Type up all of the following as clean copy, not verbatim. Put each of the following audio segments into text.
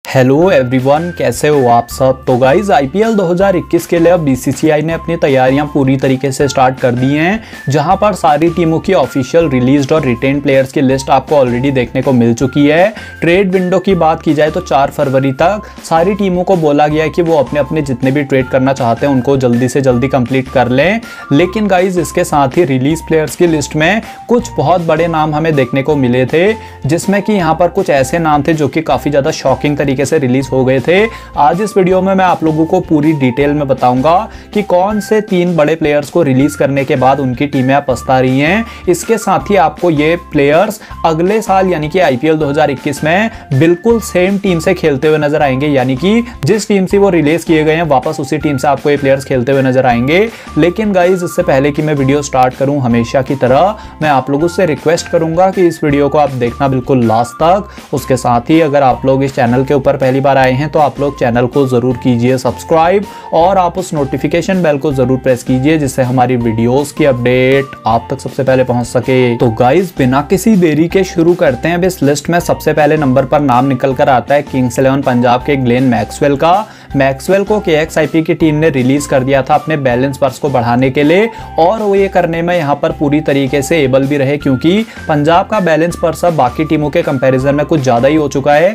Hello everyone, कैसे हो आप सब। तो गाइज आईपीएल 2021 के लिए अब बीसीसीआई ने अपनी तैयारियां पूरी तरीके से स्टार्ट कर दी हैं, जहां पर सारी टीमों की ऑफिशियल रिलीज्ड और रिटेन प्लेयर्स की लिस्ट आपको ऑलरेडी देखने को मिल चुकी है। ट्रेड विंडो की बात की जाए तो 4 फरवरी तक सारी टीमों को बोला गया है कि वो अपने अपने जितने भी ट्रेड करना चाहते हैं उनको जल्दी से जल्दी कंप्लीट कर लें। लेकिन गाइज इसके साथ ही रिलीज प्लेयर्स की लिस्ट में कुछ बहुत बड़े नाम हमें देखने को मिले थे, जिसमें कि यहाँ पर कुछ ऐसे नाम थे जो कि काफ़ी ज़्यादा शॉकिंग तरीके से रिलीज हो गए थे। आज इस वीडियो में मैं आप लोगों को पूरी डिटेल में बताऊंगा कि कौन से 3 बड़े प्लेयर्स को रिलीज करने के बाद उनकी टीमें पछता रही हैं। इसके साथ ही आपको ये प्लेयर्स अगले साल यानी कि आईपीएल 2021 में बिल्कुल सेम टीम से खेलते हुए नजर आएंगे, यानी कि जिस टीम से वो रिलीज किए गए हैं वापस उसी टीम से आपको ये प्लेयर्स खेलते हुए नजर आएंगे। लेकिन गाइज इससे पहले कि मैं वीडियो स्टार्ट करूं, हमेशा की तरह मैं आप लोगों से रिक्वेस्ट करूंगा कि इस वीडियो को आप देखना बिल्कुल लास्ट तक। उसके साथ ही अगर आप लोग इस चैनल के ऊपर पहली बार आए हैं तो आप लोग चैनल को जरूर कीजिए सब्सक्राइब और आप उस नोटिफिकेशन बेल को जरूर प्रेस कीजिए, जिससे हमारी वीडियोस की अपडेट आप तक सबसे पहले पहुंच सके। तो गाइज बिना किसी देरी के शुरू करते हैं। अब इस लिस्ट में सबसे पहले नंबर पर नाम निकल कर आता है किंग्स 11 पंजाब के ग्लेन मैक्सवेल का। मैक्सवेल को केएक्सआईपी की टीम ने रिलीज कर दिया था अपने बैलेंस पर्स को बढ़ाने के लिए, और वो ये करने में यहाँ पर पूरी तरीके से एबल भी रहे, क्योंकि पंजाब का बैलेंस पर्स अब बाकी टीमों के कंपैरिजन में कुछ ज्यादा ही हो चुका है।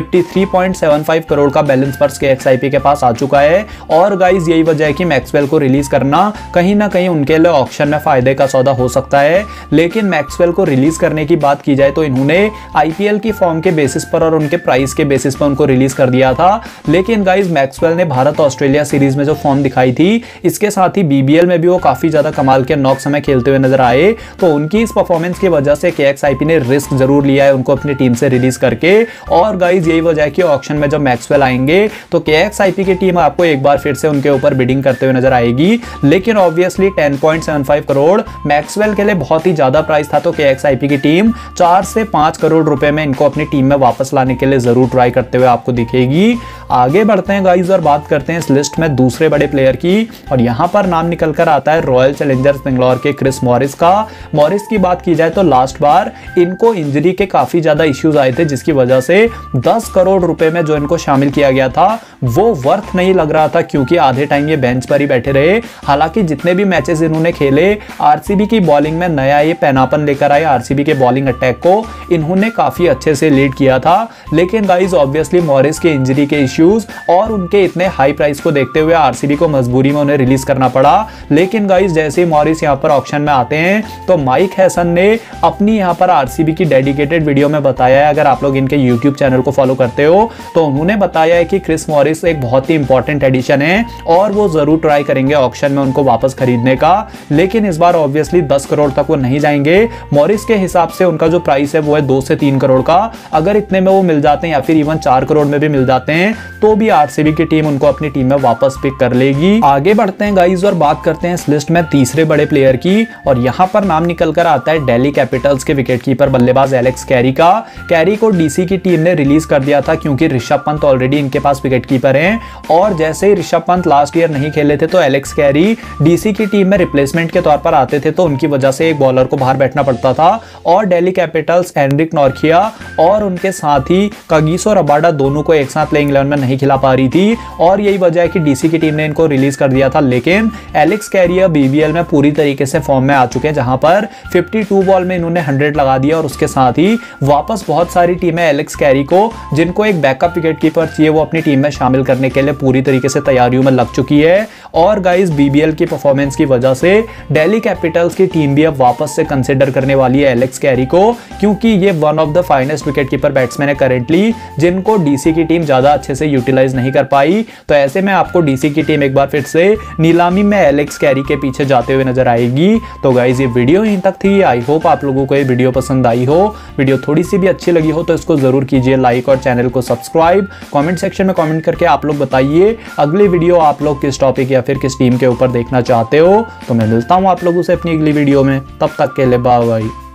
53.75 करोड़ का बैलेंस पर्स केएक्सआईपी के पास आ चुका है। और गाइज यही वजह है कि मैक्सवेल को रिलीज करना कहीं ना कहीं उनके लिए ऑक्शन में फायदे का सौदा हो सकता है। लेकिन मैक्सवेल को रिलीज करने की बात की जाए तो इन्होंने आईपीएल की फॉर्म के बेसिस पर और उनके प्राइस के बेसिस पर उनको रिलीज कर दिया था। लेकिन गाइज मैक्सवेल ने भारत ऑस्ट्रेलिया सीरीज में जो फॉर्म दिखाई थी, इसके साथ ही बीबीएल में भी वो काफी ज्यादा कमाल के नॉक समय खेलते हुए नजर आए। तो उनकी इस परफॉर्मेंस की वजह से केएक्सआईपी ने रिस्क जरूर लिया है उनको अपनी टीम से रिलीज करके। और गाइज यही वजह है कि ऑक्शन में जब मैक्सवेल आएंगे तो केएक्सआईपी की टीम आपको एक बार फिर से उनके ऊपर बिडिंग करते हुए नजर आएगी। लेकिन ऑब्वियसली 10.75 करोड़ मैक्सवेल के लिए बहुत ही ज्यादा प्राइस था, तो केएक्सआईपी की टीम 4 से 5 करोड़ रुपए में इनको अपनी टीम में वापस लाने के लिए जरूर ट्राई करते हुए आपको दिखेगी। आगे बढ़ते हैं गाइज और बात करते हैं इस लिस्ट में दूसरे बड़े प्लेयर की, और यहां पर नाम निकल कर आता है रॉयल चैलेंजर्स बेंगलोर के क्रिस मॉरिस का। मॉरिस की बात की जाए तो लास्ट बार इनको इंजरी के काफी ज्यादा इश्यूज आए थे, जिसकी वजह से 10 करोड़ रुपए में जो इनको शामिल किया गया था वो वर्थ नहीं लग रहा था, क्योंकि आधे टाइम ये बेंच पर ही बैठे रहे। हालांकि जितने भी मैचेस इन्होंने खेले आरसीबी की बॉलिंग में नया ये पैनापन लेकर आए, आरसीबी के बॉलिंग अटैक को इन्होंने काफी अच्छे से लीड किया था। लेकिन गाइज ऑब्वियसली मॉरिस के इंजरी के इश्यूज और उनके इतने हाई प्राइस को देखते हुए आरसीबी को मजबूरी में उन्हें रिलीज करना पड़ा। लेकिन गाइज जैसे ही मॉरिस यहाँ पर ऑक्शन में आते हैं तो माइक हैसन ने अपनी यहाँ पर आरसीबी की डेडिकेटेड वीडियो में बताया है, अगर आप लोग इनके यूट्यूब चैनल को फॉलो करते हो तो उन्होंने बताया है कि क्रिस मॉरिस एक बहुत ही इंपॉर्टेंट एडिशन है और वो जरूर ट्राई करेंगे ऑक्शन में उनको वापस खरीदने का। लेकिन इस बार ऑब्वियसली 10 करोड़ तक वो नहीं जाएंगे। मॉरिस के हिसाब से उनका जो प्राइस है वो है 2 से 3 करोड़ का। अगर इतने में वो मिल जाते हैं या फिर इवन 4 करोड़ में भी मिल जाते हैं तो भी आरसीबी की टीम उनको अपनी टीम में वापस पिक कर लेगी। आगे बढ़ते हैं गाइज और बात करते हैं इस लिस्ट में तीसरे बड़े प्लेयर की, और यहाँ पर नाम निकल कर आता है दिल्ली कैपिटल्स के विकेटकीपर बल्लेबाज एलेक्स कैरी का। कैरी को डीसी की टीम ने रिलीज कर दिया था क्योंकि ऋषभ पंत ऑलरेडी इनके पास विकेटकीपर हैं, और जैसे ही ऋषभ पंत लास्ट ईयर नहीं खेले थे तो एलेक्स कैरी डीसी की टीम में रिप्लेसमेंट के तौर पर आते थे, तो उनकी वजह से एक बॉलर को बाहर बैठना पड़ता था। और दिल्ली कैपिटल्स एनरिक नॉर्किया और उनके साथ ही कगिसो रबाडा दोनों को एक साथ प्लेइंग 11 में नहीं खिला पा रही थी, और यही वजह है कि डीसी की टीम ने इनको रिलीज कर दिया था। लेकिन एलेक्स कैरी बीबीएल में पूरी तरीके से फॉर्म में आ चुके हैं, जहां पर 52 बॉल में इन्होंने 100 लगा दिया, और उसके साथ ही वापस बहुत सारी टीमें एलेक्स कैरी को, जिनको एक बैकअप विकेटकीपर चाहिए, वो अपनी टीम में शामिल करने के लिए पूरी तरीके से तैयारियों में लग चुकी है। और गाइस बीबीएल की परफॉर्मेंस की वजह से दिल्ली कैपिटल्स की टीम भी अब वापस से कंसीडर करने वाली है एलेक्स कैरी को, क्योंकि ये one of the finest wicketkeeper batsman है करेंटली, जिनको डीसी की टीम ज्यादा अच्छे से यूटिलाइज नहीं कर पाई। तो ऐसे में आपको डीसी की टीम एक बार फिर से नीलामी में एलेक्स कैरी के पीछे जाते हुए नजर आएगी। तो गाइस ये वीडियो यहीं तक थी। आई होप आप लोगों को ये वीडियो पसंद आई हो। वीडियो थोड़ी सी भी अच्छी लगी हो तो इसको जरूर कीजिए लाइक और चैनल को सब्सक्राइब। कमेंट सेक्शन में कमेंट करके आप लोग बताइए अगली वीडियो आप लोग किस टॉपिक या फिर किस टीम के ऊपर देखना चाहते हो। तो मैं मिलता हूं आप लोगों से अपनी अगली वीडियो में, तब तक के लिए बाय बाय।